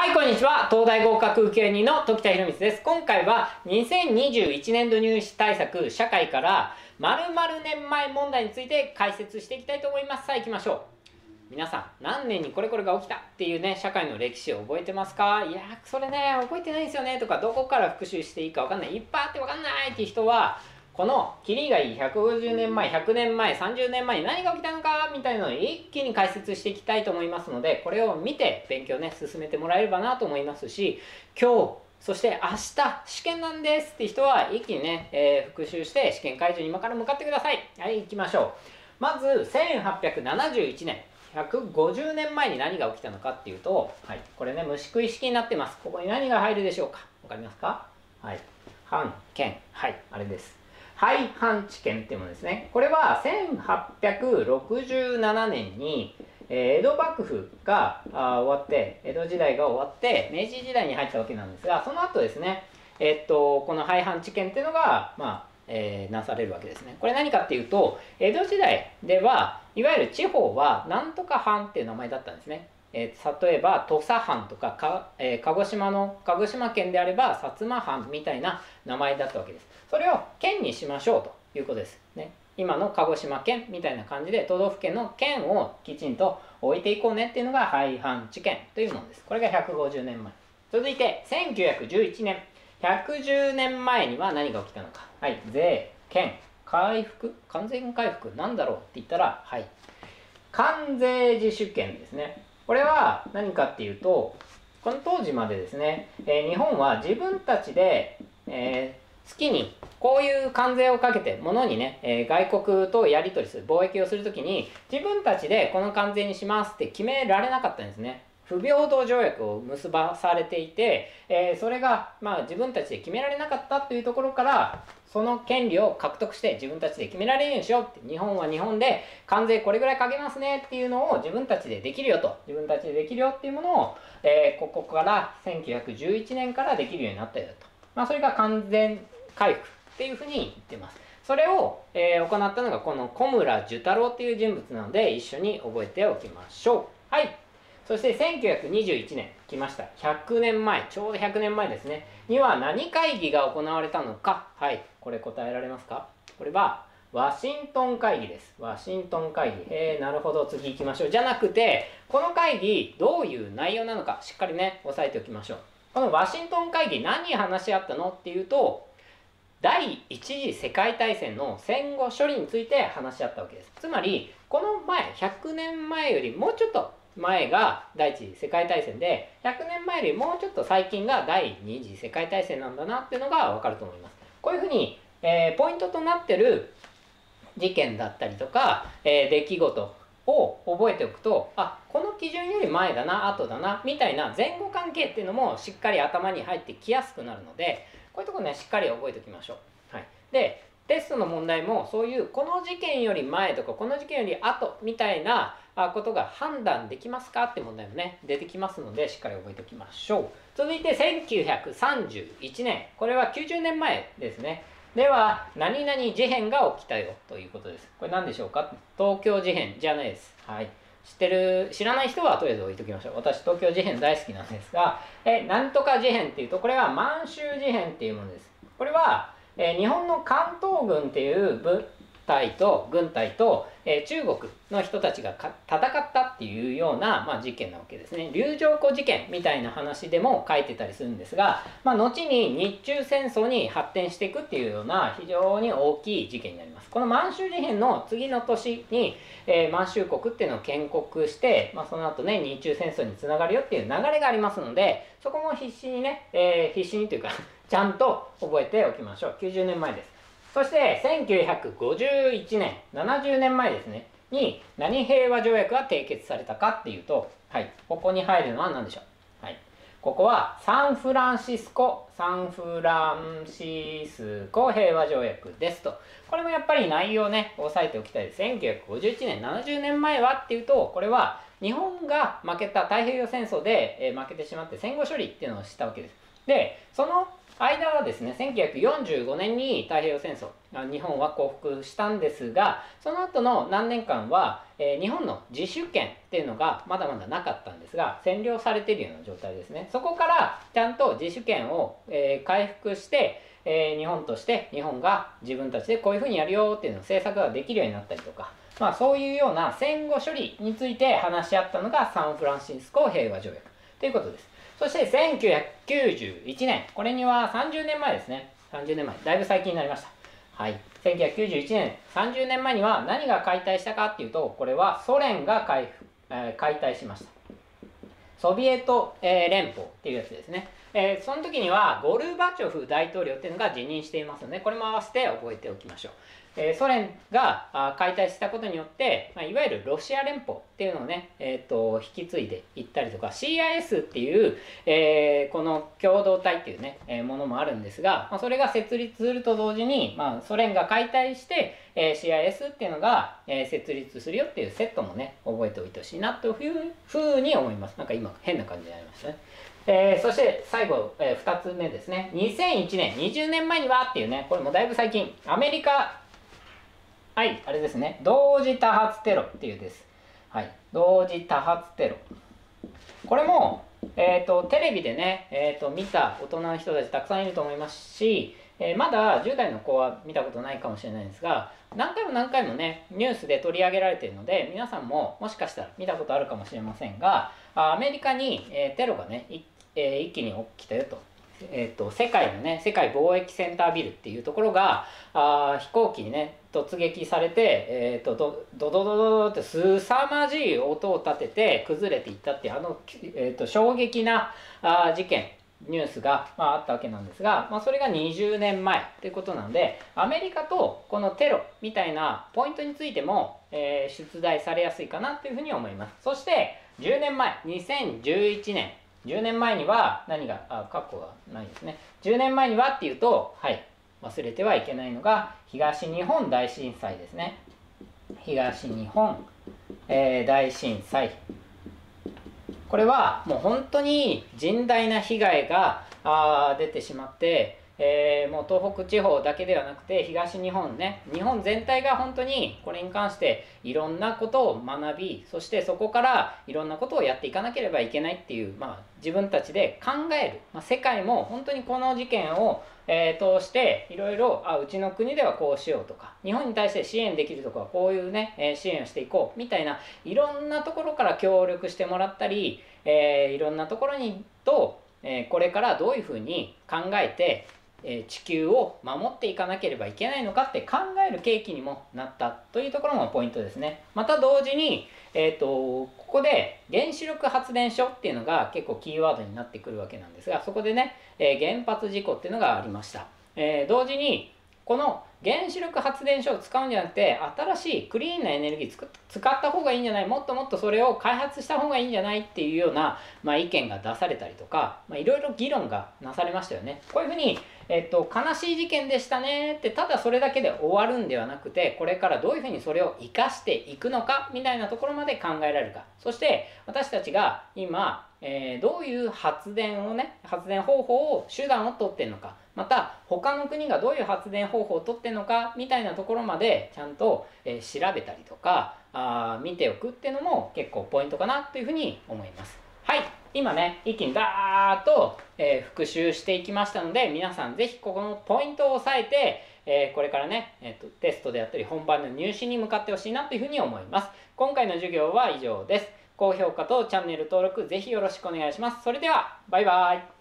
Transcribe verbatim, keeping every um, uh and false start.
はい、こんにちは。東大合格請負人の時田博光です。今回はにせんにじゅういちねん度入試対策社会から〇〇年前問題について解説していきたいと思います。さあ行きましょう。皆さん、何年にこれこれが起きたっていうね、社会の歴史を覚えてますか？いやー、それね、覚えてないんですよねとか、どこから復習していいかわかんない。いっぱいあってわかんないっていう人は、このキリがいいひゃくごじゅうねんまえ、ひゃくねんまえ、さんじゅうねんまえに何が起きたのかみたいなのを一気に解説していきたいと思いますので、これを見て勉強ね、進めてもらえればなと思いますし、今日、そして明日試験なんですって人は一気にね、えー、復習して試験会場に今から向かってください。はい、行きましょう。まず、せんはっぴゃくななじゅういちねん。ひゃくごじゅうねんまえに何が起きたのかっていうと、はい、これね、虫食い式になってます。ここに何が入るでしょうか？わかりますか？はい。藩、県。はい、あれです。廃藩置県っていうものですね。これはせんはっぴゃくろくじゅうななねんに、えー、江戸幕府があ終わって、江戸時代が終わって、明治時代に入ったわけなんですが、その後ですね、えー、っと、この廃藩置県っていうのが、まあ、えー、なされるわけですね。これ何かっていうと、江戸時代では、いわゆる地方はなんとか藩っていう名前だったんですね。えー、例えば土佐藩とかか、えー、鹿児島の鹿児島県であれば薩摩藩みたいな名前だったわけです。それを県にしましょうということですね。今の鹿児島県みたいな感じで都道府県の県をきちんと置いていこうねっていうのが廃藩置県というものです。これがひゃくごじゅうねんまえ。続いてせんきゅうひゃくじゅういちねん、ひゃくじゅうねんまえには何が起きたのか。はい、税、県、回復、完全回復なんだろうって言ったら、はい、関税自主権ですね。これは何かっていうと、この当時までですね、えー、日本は自分たちで、えー、月にこういう関税をかけて物にね、えー、外国とやり取りする、貿易をするときに自分たちでこの関税にしますって決められなかったんですね。不平等条約を結ばされていて、えー、それが、まあ、自分たちで決められなかったというところから、その権利を獲得して自分たちで決められるようにしようって、日本は日本で関税これぐらいかけますねっていうのを自分たちでできるよと、自分たちでできるよっていうものを、えー、ここからせんきゅうひゃくじゅういちねんからできるようになったよと。まあ、それが完全回復っていうふうに言ってます。それを、えー、行ったのがこの小村寿太郎っていう人物なので、一緒に覚えておきましょう。はい。そしてせんきゅうひゃくにじゅういちねん来ました。ひゃくねんまえ、ちょうどひゃくねんまえですね。には何会議が行われたのか。はい。これ答えられますか？これは、ワシントン会議です。ワシントン会議。えー、なるほど。次行きましょう。じゃなくて、この会議、どういう内容なのか、しっかりね、押さえておきましょう。このワシントン会議、何話し合ったのっていうと、第一次世界大戦の戦後処理について話し合ったわけです。つまり、この前、ひゃくねんまえよりもうちょっと前が第一次世界大戦で、ひゃくねんまえよりもうちょっと最近が第二次世界大戦なんだなっていうのがわかると思います。こういうふうに、えー、ポイントとなってる事件だったりとか、えー、出来事を覚えておくと、あ、この基準より前だな、後だな、みたいな前後関係っていうのもしっかり頭に入ってきやすくなるので、こういうところね、しっかり覚えておきましょう。はい。で、テストの問題もそういうこの事件より前とかこの事件より後みたいなことが判断できますかって問題もね出てきますのでしっかり覚えておきましょう。続いてせんきゅうひゃくさんじゅういちねん、これはきゅうじゅうねんまえですね。では何々事変が起きたよということです。これ何でしょうか？東京事変じゃないです。はい。知ってる、知らない人はとりあえず置いときましょう。私、東京事変大好きなんですが、え、なんとか事変っていうと、これは満州事変っていうものです。これは、えー、日本の関東軍っていう部隊と軍隊と、えー、中国の人たちがか戦ったっていうような、まあ、事件なわけですね。龍城湖事件みたいな話でも書いてたりするんですが、まあ、後に日中戦争に発展していくっていうような非常に大きい事件になります。この満州事変の次の年に、えー、満州国っていうのを建国して、まあ、その後ね日中戦争につながるよっていう流れがありますので、そこも必死にね、えー、必死にというかちゃんと覚えておきましょう。きゅうじゅうねんまえです。そしてせんきゅうひゃくごじゅういちねん、ななじゅうねんまえですね、に何平和条約が締結されたかっていうと、はい、ここに入るのは何でしょう。はい、ここはサンフランシスコ、サンフランシスコ平和条約ですと。これもやっぱり内容ね、押さえておきたいです。せんきゅうひゃくごじゅういちねん、ななじゅうねんまえはっていうと、これは日本が負けた太平洋戦争で、えー、負けてしまって戦後処理っていうのをしたわけです。 でその間はですねせんきゅうひゃくよんじゅうごねんに太平洋戦争日本は降伏したんですが、その後の何年間は、えー、日本の自主権っていうのがまだまだなかったんですが、占領されているような状態ですね。そこからちゃんと自主権を、えー、回復して、えー、日本として日本が自分たちでこういうふうにやるよっていうのを政策ができるようになったりとか、まあ、そういうような戦後処理について話し合ったのがサンフランシスコ平和条約ということです。そしてせんきゅうひゃくきゅうじゅういちねん、これにはさんじゅうねんまえですね。さんじゅうねんまえ、だいぶ最近になりました。はい、せんきゅうひゃくきゅうじゅういちねん、さんじゅうねんまえには何が解体したかっていうと、これはソ連が解、えー、解体しました。ソビエト、えー、連邦っていうやつですね。えー、その時にはゴルバチョフ大統領っていうのが辞任していますので、これも合わせて覚えておきましょう。えー、ソ連があ解体したことによって、まあ、いわゆるロシア連邦っていうのをね、えー、と引き継いでいったりとか、 シーアイエス っていう、えー、この共同体っていうね、えー、ものもあるんですが、まあ、それが設立すると同時に、まあ、ソ連が解体して、えー、シーアイエス っていうのが、えー、設立するよっていうセットもね覚えておいてほしいなというふうに思います。なんか今変な感じになりましたね。えー、そして最後、えー、ふたつめですね。にせんいちねん、にじゅうねんまえにはっていうね、これもだいぶ最近、アメリカ、はい、あれですね、同時多発テロっていうです。はい、同時多発テロ。これも、えーと、テレビでね、えーと、見た大人の人たちたくさんいると思いますし、えー、まだじゅう代の子は見たことないかもしれないんですが、何回も何回もね、ニュースで取り上げられているので、皆さんももしかしたら見たことあるかもしれませんが、アメリカに、えー、テロがね、えー、一気に起きたよと。えーと、世界のね、世界貿易センタービルっていうところがあ飛行機にね突撃されて、えーと、ドドドドドドってすさまじい音を立てて崩れていったっていうあの、えーと、衝撃なあ事件ニュースが、まあ、あったわけなんですが、まあ、それがにじゅうねんまえということなので、アメリカとこのテロみたいなポイントについても、えー、出題されやすいかなというふうに思います。そしてじゅうねんまえ、にせんじゅういちねん、じゅうねんまえには何が、あ、括弧がないですね。じゅうねんまえにはっていうと、はい、忘れてはいけないのが東日本大震災ですね。東日本、えー、大震災。これはもう本当に甚大な被害があ出てしまって、えー、もう東北地方だけではなくて東日本ね、日本全体が本当にこれに関していろんなことを学び、そしてそこからいろんなことをやっていかなければいけないっていう、まあ、自分たちで考える、まあ、世界も本当にこの事件を、えー、通していろいろ、あ、うちの国ではこうしようとか、日本に対して支援できるところはこういうね、えー、支援をしていこうみたいな、いろんなところから協力してもらったり、えー、いろんなところにと、えー、これからどういうふうに考えて地球を守っていかなければいけないのかって考える契機にもなったというところもポイントですね。また同時に、えーと、ここで原子力発電所っていうのが結構キーワードになってくるわけなんですが、そこでね、えー、原発事故っていうのがありました。えー、同時にこの原子力発電所を使うんじゃなくて、新しいクリーンなエネルギーつ使った方がいいんじゃない、もっともっとそれを開発した方がいいんじゃないっていうような、まあ、意見が出されたりとか、まあ、いろいろ議論がなされましたよね。こういうふうに、えっと、悲しい事件でしたねってただそれだけで終わるんではなくて、これからどういうふうにそれを生かしていくのかみたいなところまで考えられるか、そして私たちが今、えー、どういう発電をね発電方法を手段を取ってるのか、また他の国がどういう発電方法を取ってるのかみたいなところまでちゃんと、えー、調べたりとかあ見ておくっていうのも結構ポイントかなというふうに思います。はい、今ね一気にダーッと、えー、復習していきましたので、皆さんぜひここのポイントを押さえて、えー、これからね、えーと、テストであったり本番の入試に向かってほしいなというふうに思います。今回の授業は以上です。高評価とチャンネル登録ぜひよろしくお願いします。それではバイバイ。